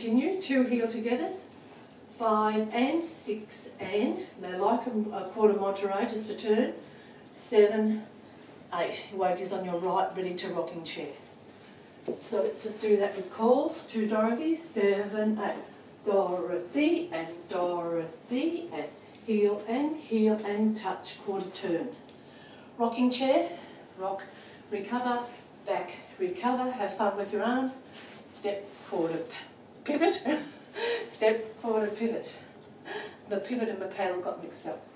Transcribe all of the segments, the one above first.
continue, 2 heel togethers, 5 and 6 and, they like a quarter Monterey, just a turn, 7, 8. Your weight is on your right, ready to rocking chair. So let's just do that with calls. 2 Dorothy, 7, 8. Dorothy and heel and touch, quarter turn. Rocking chair, rock, recover, back, recover, have fun with your arms, step, quarter, pivot, step, quarter, pivot. The pivot and my paddle got mixed up.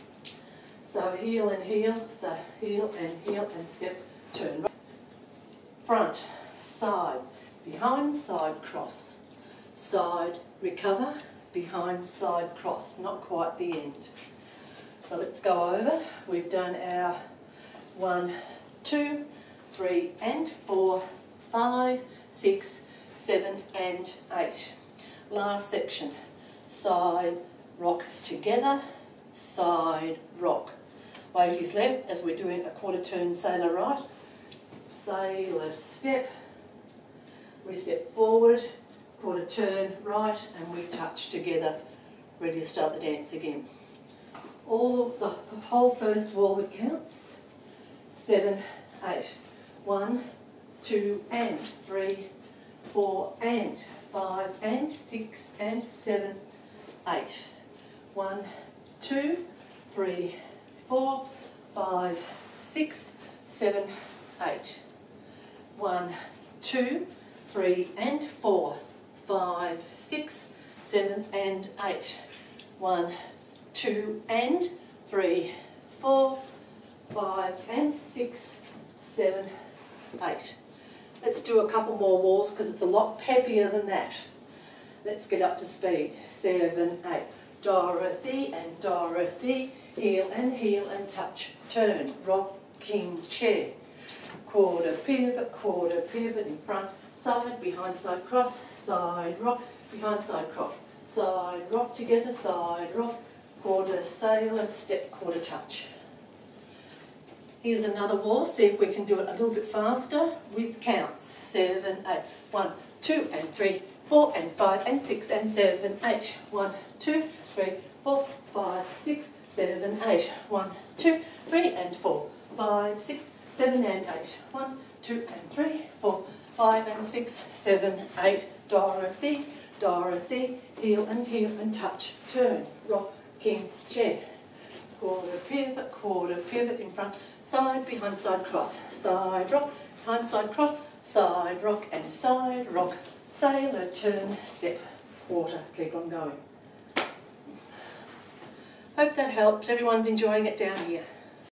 So heel and so heel and step, turn. Front, side, behind, side, cross. Side, recover, behind, side, cross. Not quite the end. So let's go over. We've done our 1, 2, 3 and 4, 5, 6, 7 and 8. Last section. Side, rock together, side, rock. Weight is left as we're doing a quarter turn sailor right. Sailor step. We step forward, quarter turn right, and we touch together, ready to start the dance again. The whole first wall with counts. 7, 8. 1, 2 and 3, 4 and 5 and 6 and 7, 8. 1, 2, 3, 4, 5, 6, 7, 8. 1, 2, 3 and 4, 5, 6, 7 and 8. 1, 2 and 3, 4, 5 and 6, 7, 8. Let's do a couple more walls because it's a lot peppier than that. Let's get up to speed. 7, 8. Dorothy and heel and touch, turn, rocking chair. Quarter pivot in front, side, behind, side, cross, side, rock, behind, side, cross, side, rock together, side, rock, quarter sailor, step, quarter touch. Here's another wall. See if we can do it a little bit faster with counts. 7, 8. 1, 2 and 3, 4 and 5 and 6 and 7, 8. 1, 2, 3, 4, 5, 6, 7, 8. 1, 2, 3 and 4, 5, 6, 7 and 8. 1, 2 and 3, 4, 5 and 6, 7, 8. Dorothy, heel and touch, turn, rocking chair. Quarter pivot in front, side, behind, side, cross, side, rock, behind, side, cross, side, rock and side, rock, sailor, turn, step, quarter. Keep on going. Hope that helps. Everyone's enjoying it down here.